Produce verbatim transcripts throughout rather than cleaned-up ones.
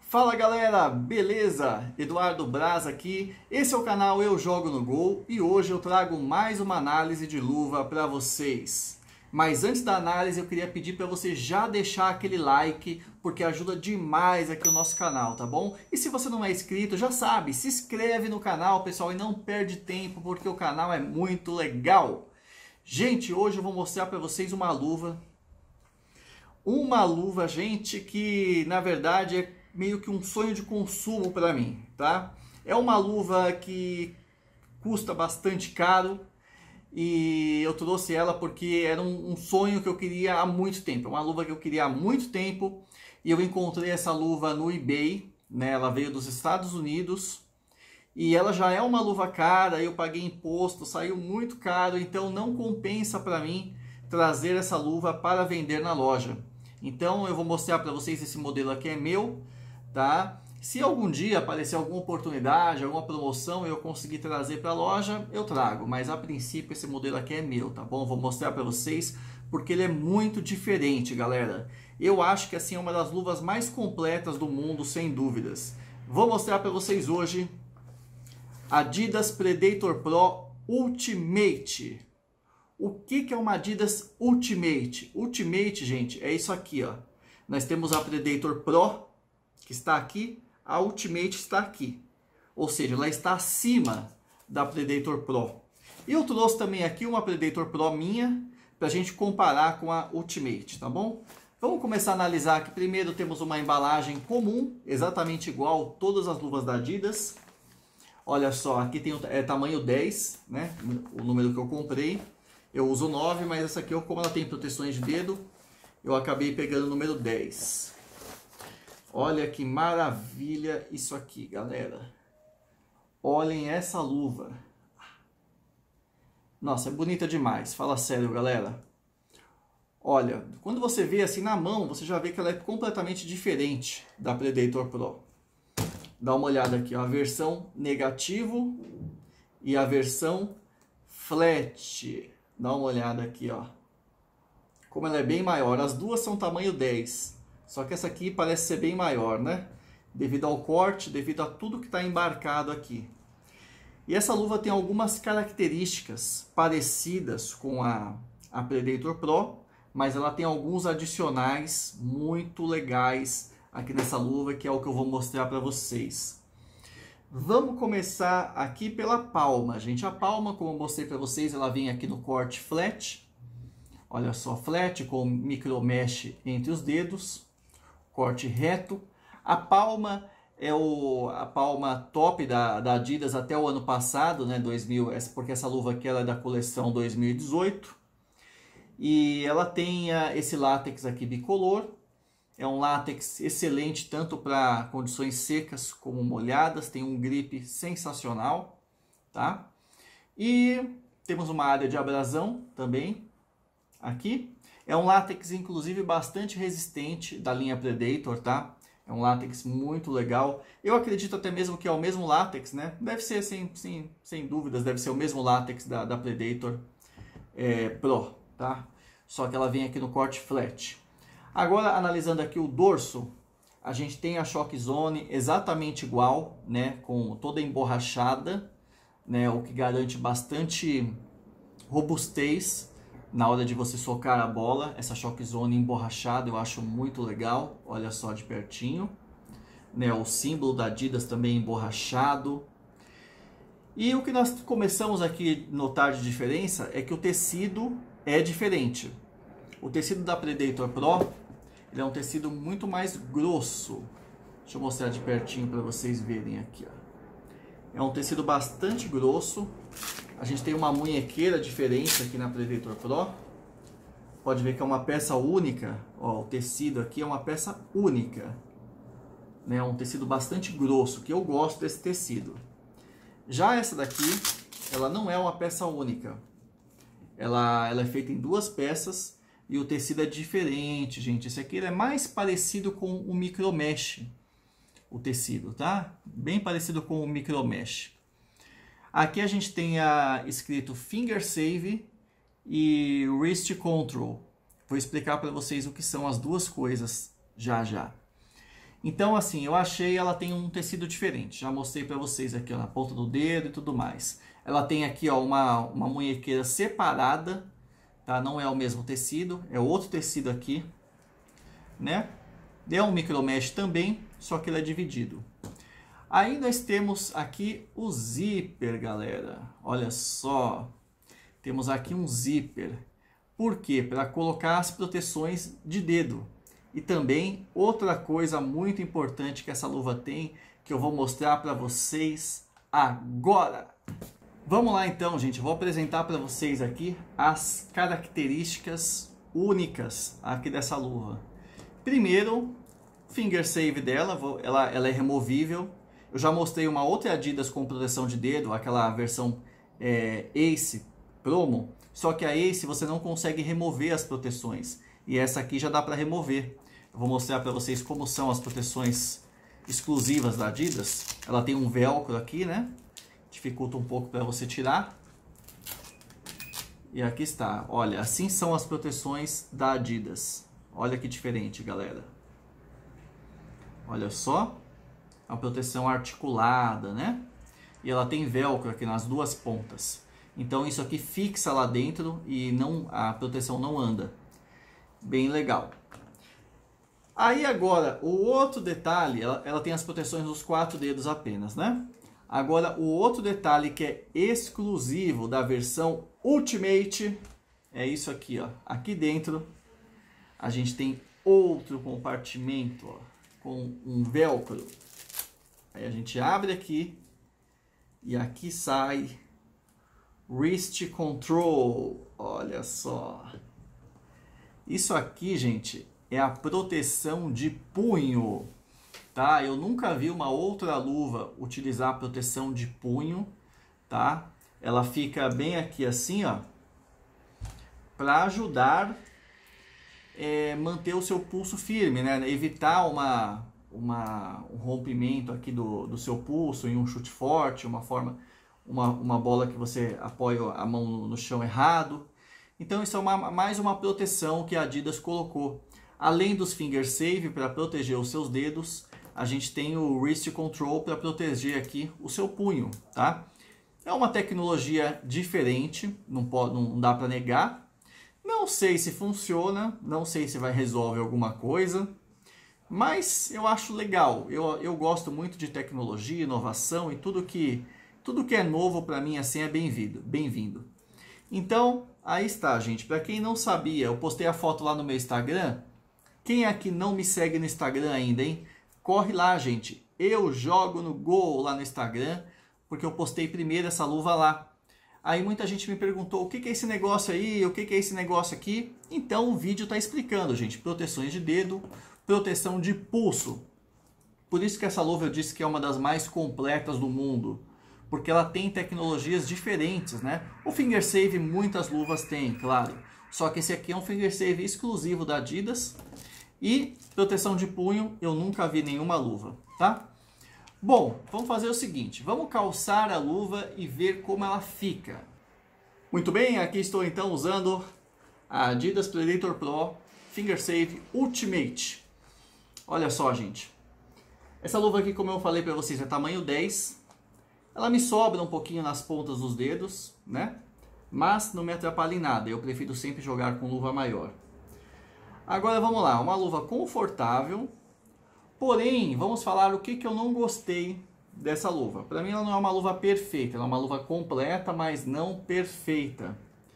Fala galera, beleza? Eduardo Braz aqui, esse é o canal Eu Jogo no Gol e hoje eu trago mais uma análise de luva para vocês. Mas antes da análise eu queria pedir para você já deixar aquele like, porque ajuda demais aqui o nosso canal, tá bom? E se você não é inscrito, já sabe, se inscreve no canal pessoal e não perde tempo, porque o canal é muito legal. Gente, hoje eu vou mostrar para vocês uma luva, uma luva, gente, que na verdade é meio que um sonho de consumo para mim, tá? É uma luva que custa bastante caro e eu trouxe ela porque era um, um sonho que eu queria há muito tempo. É uma luva que eu queria há muito tempo e eu encontrei essa luva no eBay, né? Ela veio dos Estados Unidos e ela já é uma luva cara, eu paguei imposto, saiu muito caro, então não compensa para mim trazer essa luva para vender na loja. Então eu vou mostrar para vocês, esse modelo aqui é meu, tá? Se algum dia aparecer alguma oportunidade, alguma promoção e eu conseguir trazer para a loja, eu trago, mas a princípio esse modelo aqui é meu, tá bom? Vou mostrar para vocês porque ele é muito diferente, galera. Eu acho que assim é uma das luvas mais completas do mundo, sem dúvidas. Vou mostrar para vocês hoje Adidas Predator Pro Ultimate. O que que é uma Adidas Ultimate? Ultimate, gente, é isso aqui, ó. Nós temos a Predator Pro, que está aqui, a Ultimate está aqui. Ou seja, ela está acima da Predator Pro. E eu trouxe também aqui uma Predator Pro minha, para a gente comparar com a Ultimate, tá bom? Vamos começar a analisar aqui. Primeiro temos uma embalagem comum, exatamente igual a todas as luvas da Adidas. Olha só, aqui tem o é, tamanho dez, né? O número que eu comprei. Eu uso nove, mas essa aqui, como ela tem proteções de dedo, eu acabei pegando o número dez. Olha que maravilha isso aqui, galera. Olhem essa luva. Nossa, é bonita demais. Fala sério, galera. Olha, quando você vê assim na mão, você já vê que ela é completamente diferente da Predator Pro. Dá uma olhada aqui, ó, a versão negativo e a versão flat. Dá uma olhada aqui, ó. Como ela é bem maior. As duas são tamanho dez. Só que essa aqui parece ser bem maior, né? Devido ao corte, devido a tudo que está embarcado aqui. E essa luva tem algumas características parecidas com a, a Predator Pro, mas ela tem alguns adicionais muito legais aqui nessa luva, que é o que eu vou mostrar para vocês. Vamos começar aqui pela palma, gente. A palma, como eu mostrei para vocês, ela vem aqui no corte flat. Olha só, flat com micro mesh entre os dedos. Corte reto. A palma é o, a palma top da, da Adidas até o ano passado, né, dois mil, porque essa luva aqui ela é da coleção dois mil e dezoito. E ela tem a, esse látex aqui bicolor. É um látex excelente tanto para condições secas como molhadas, tem um grip sensacional, tá? E temos uma área de abrasão também aqui. É um látex inclusive bastante resistente da linha Predator, tá? É um látex muito legal. Eu acredito até mesmo que é o mesmo látex, né? Deve ser, sem, sem, sem dúvidas, deve ser o mesmo látex da, da Predator é, Pro, tá? Só que ela vem aqui no corte flat. Agora, analisando aqui o dorso, a gente tem a Shock Zone exatamente igual, né, com toda emborrachada, né, o que garante bastante robustez na hora de você socar a bola. Essa Shock Zone emborrachada eu acho muito legal, olha só de pertinho, né, o símbolo da Adidas também emborrachado. E o que nós começamos aqui a notar de diferença é que o tecido é diferente. O tecido da Predator Pro, ele é um tecido muito mais grosso. Deixa eu mostrar de pertinho para vocês verem aqui, ó. É um tecido bastante grosso. A gente tem uma munhequeira diferente aqui na Predator Pro. Pode ver que é uma peça única. Ó, o tecido aqui é uma peça única. Né? É um tecido bastante grosso, que eu gosto desse tecido. Já essa daqui, ela não é uma peça única. Ela, ela é feita em duas peças. E o tecido é diferente, gente. Esse aqui é mais parecido com o micro mesh. O tecido, tá? Bem parecido com o micro mesh. Aqui a gente tem a, escrito Finger Save e Wrist Control. Vou explicar para vocês o que são as duas coisas já já. Então, assim, eu achei ela tem um tecido diferente. Já mostrei para vocês aqui, ó, na ponta do dedo e tudo mais. Ela tem aqui, ó, uma, uma munhequeira separada, tá? Não é o mesmo tecido, é outro tecido aqui, né? É um micromesh também, só que ele é dividido. Aí nós temos aqui o zíper, galera. Olha só. Temos aqui um zíper. Por quê? Para colocar as proteções de dedo. E também outra coisa muito importante que essa luva tem, que eu vou mostrar para vocês agora. Vamos lá então, gente. Eu vou apresentar para vocês aqui as características únicas aqui dessa luva. Primeiro, finger save dela, ela, ela é removível. Eu já mostrei uma outra Adidas com proteção de dedo, aquela versão é, Ace Promo. Só que a Ace você não consegue remover as proteções. E essa aqui já dá para remover. Eu vou mostrar para vocês como são as proteções exclusivas da Adidas. Ela tem um velcro aqui, né? Dificulta um pouco para você tirar. E aqui está. Olha, assim são as proteções da Adidas. Olha que diferente, galera. Olha só. Uma proteção articulada, né? E ela tem velcro aqui nas duas pontas. Então isso aqui fixa lá dentro e não, a proteção não anda. Bem legal. Aí agora, o outro detalhe, ela, ela tem as proteções dos quatro dedos apenas, né? Agora, o outro detalhe que é exclusivo da versão Ultimate é isso aqui, ó. Aqui dentro a gente tem outro compartimento, ó, com um velcro. Aí a gente abre aqui e aqui sai Wrist Control. Olha só. Isso aqui, gente, é a proteção de punho, tá? Eu nunca vi uma outra luva utilizar a proteção de punho, tá? Ela fica bem aqui assim, ó, para ajudar é, manter o seu pulso firme, né? Evitar uma, uma, um rompimento aqui do, do seu pulso em um chute forte, uma forma, uma, uma bola que você apoia a mão no, no chão errado. Então isso é uma, mais uma proteção que a Adidas colocou. Além dos finger save para proteger os seus dedos, a gente tem o wrist control para proteger aqui o seu punho, tá? É uma tecnologia diferente, não, pode, não dá para negar. Não sei se funciona, não sei se vai resolver alguma coisa, mas eu acho legal. Eu, eu gosto muito de tecnologia, inovação e tudo que, tudo que é novo para mim assim é bem-vindo, bem-vindo. Então, aí está, gente. Para quem não sabia, eu postei a foto lá no meu Instagram. Quem aqui não me segue no Instagram ainda, hein? Corre lá, gente. Eu jogo no Gol lá no Instagram, porque eu postei primeiro essa luva lá. Aí muita gente me perguntou, o que é esse negócio aí? O que é esse negócio aqui? Então o vídeo está explicando, gente. Proteções de dedo, proteção de pulso. Por isso que essa luva eu disse que é uma das mais completas do mundo. Porque ela tem tecnologias diferentes, né? O finger save muitas luvas têm, claro. Só que esse aqui é um finger save exclusivo da Adidas. E proteção de punho eu nunca vi nenhuma luva, tá? Bom, vamos fazer o seguinte. Vamos calçar a luva e ver como ela fica. Muito bem, aqui estou então usando a Adidas Predator Pro Finger Save Ultimate. Olha só, gente. Essa luva aqui, como eu falei para vocês, é tamanho dez. Ela me sobra um pouquinho nas pontas dos dedos, né? Mas não me atrapalha em nada. Eu prefiro sempre jogar com luva maior. Agora vamos lá. Uma luva confortável. Porém, vamos falar o que, que eu não gostei dessa luva. Para mim ela não é uma luva perfeita. Ela é uma luva completa, mas não perfeita.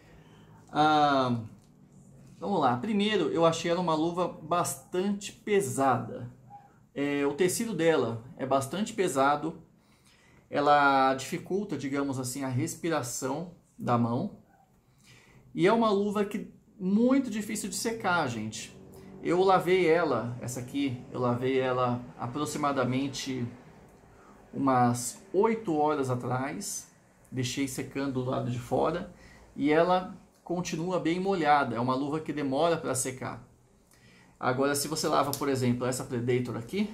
Ah, vamos lá. Primeiro, eu achei ela uma luva bastante pesada. É, o tecido dela é bastante pesado. Ela dificulta, digamos assim, a respiração da mão. E é uma luva que muito difícil de secar, gente. Eu lavei ela, essa aqui, eu lavei ela aproximadamente umas oito horas atrás. Deixei secando do lado de fora. E ela continua bem molhada. É uma luva que demora para secar. Agora, se você lava, por exemplo, essa Predator aqui,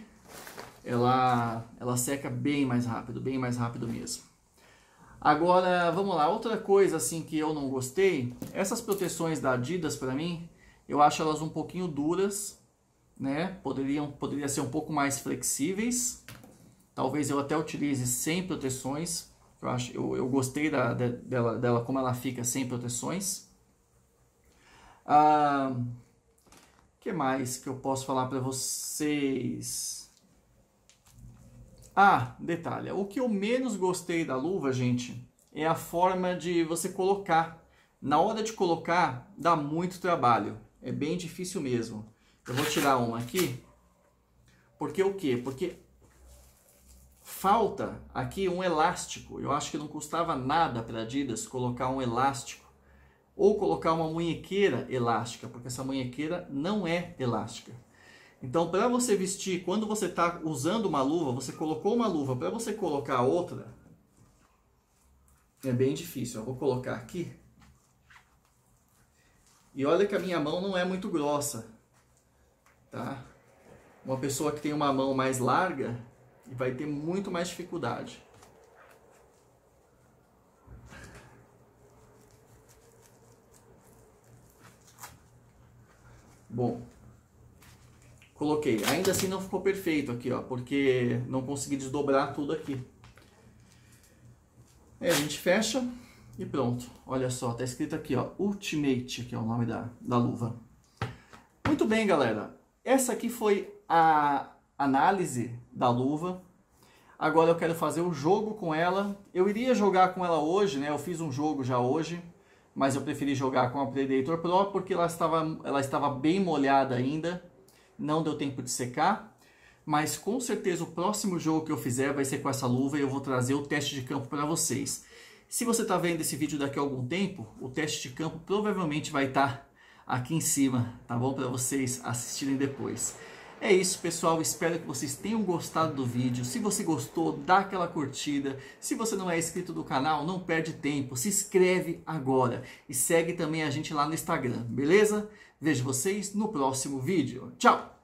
ela, ela seca bem mais rápido, bem mais rápido mesmo. Agora, vamos lá, outra coisa assim que eu não gostei, essas proteções da Adidas para mim, eu acho elas um pouquinho duras, né? Poderiam, poderia ser um pouco mais flexíveis. Talvez eu até utilize sem proteções. Eu, acho, eu, eu gostei da, da, dela, dela como ela fica sem proteções. Ah, que mais que eu posso falar para vocês? Ah, detalhe. O que eu menos gostei da luva, gente, é a forma de você colocar. Na hora de colocar, dá muito trabalho. É bem difícil mesmo. Eu vou tirar uma aqui. Porque o quê? Porque falta aqui um elástico. Eu acho que não custava nada para a Adidas colocar um elástico. Ou colocar uma munhequeira elástica, porque essa munhequeira não é elástica. Então, para você vestir, quando você está usando uma luva, você colocou uma luva, para você colocar outra, é bem difícil. Eu vou colocar aqui. E olha que a minha mão não é muito grossa, tá? Uma pessoa que tem uma mão mais larga vai ter muito mais dificuldade. Bom, coloquei. Ainda assim não ficou perfeito aqui, ó, porque não consegui desdobrar tudo aqui. É, a gente fecha e pronto. Olha só, tá escrito aqui, ó, Ultimate, que é o nome da, da luva. Muito bem, galera. Essa aqui foi a análise da luva. Agora eu quero fazer o jogo com ela. Eu iria jogar com ela hoje, né? Eu fiz um jogo já hoje, mas eu preferi jogar com a Predator Pro porque ela estava, ela estava bem molhada ainda. Não deu tempo de secar. Mas com certeza o próximo jogo que eu fizer vai ser com essa luva e eu vou trazer o teste de campo para vocês. Se você está vendo esse vídeo daqui a algum tempo, o teste de campo provavelmente vai estar aqui em cima, tá bom? Para vocês assistirem depois. É isso, pessoal. Espero que vocês tenham gostado do vídeo. Se você gostou, dá aquela curtida. Se você não é inscrito do canal, não perde tempo. Se inscreve agora. E segue também a gente lá no Instagram, beleza? Vejo vocês no próximo vídeo. Tchau!